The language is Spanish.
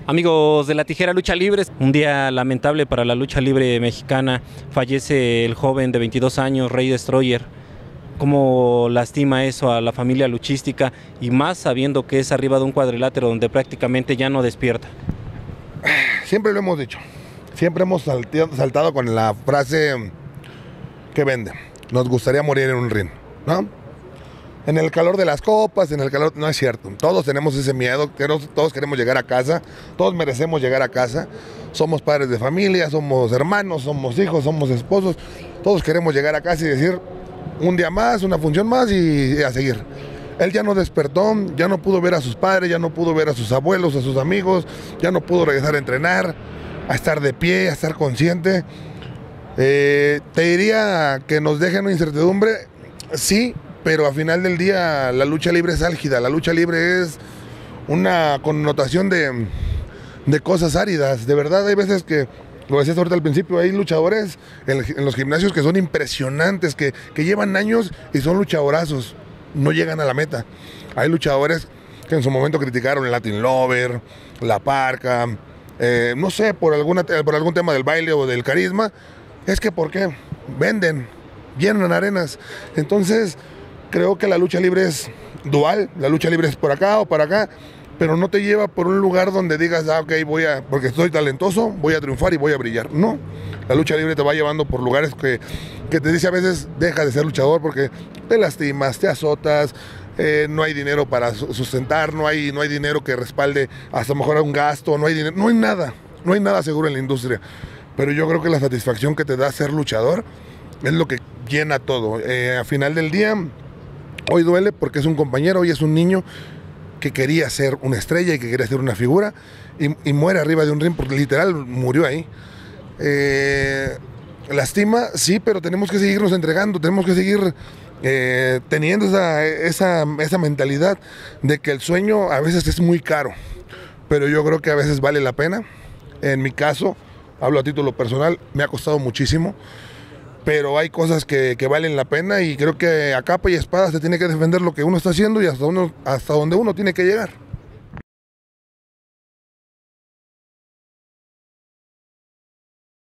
Amigos de La Tijera Lucha Libre, un día lamentable para la lucha libre mexicana. Fallece el joven de 22 años, Rey Destroyer. ¿Cómo lastima eso a la familia luchística? Y más sabiendo que es arriba de un cuadrilátero donde prácticamente ya no despierta. Siempre lo hemos dicho. Siempre hemos saltado con la frase que vende. Nos gustaría morir en un ring, ¿no? En el calor de las copas, en el calor... No es cierto. Todos tenemos ese miedo, todos queremos llegar a casa, todos merecemos llegar a casa. Somos padres de familia, somos hermanos, somos hijos, somos esposos. Todos queremos llegar a casa y decir un día más, una función más y a seguir. Él ya no despertó, ya no pudo ver a sus padres, ya no pudo ver a sus abuelos, a sus amigos, ya no pudo regresar a entrenar, a estar de pie, a estar consciente. Te diría que nos dejen una incertidumbre, sí, pero al final del día la lucha libre es álgida, la lucha libre es una connotación de cosas áridas. De verdad hay veces que, lo decías ahorita al principio, hay luchadores en los gimnasios que son impresionantes, que llevan años y son luchadorazos, no llegan a la meta. Hay luchadores que en su momento criticaron el Latin Lover, la Parca, no sé, por algún tema del baile o del carisma. Es que ¿por qué? Venden, llenan arenas. Entonces creo que la lucha libre es dual, la lucha libre es por acá o para acá, pero no te lleva por un lugar donde digas, ok, porque estoy talentoso, voy a triunfar y voy a brillar. No, la lucha libre te va llevando por lugares que te dice a veces, deja de ser luchador porque te lastimas, te azotas, no hay dinero para sustentar, no hay dinero que respalde hasta mejor un gasto, no hay dinero, no hay nada seguro en la industria. Pero yo creo que la satisfacción que te da ser luchador es lo que llena todo. A final del día, hoy duele porque es un compañero, hoy es un niño que quería ser una estrella y que quería ser una figura y muere arriba de un ring porque literal murió ahí. Lastima, sí, pero tenemos que seguirnos entregando, tenemos que seguir teniendo esa mentalidad de que el sueño a veces es muy caro, pero yo creo que a veces vale la pena. En mi caso, hablo a título personal, me ha costado muchísimo, pero hay cosas que valen la pena y creo que a capa y espada se tiene que defender lo que uno está haciendo y hasta donde uno tiene que llegar.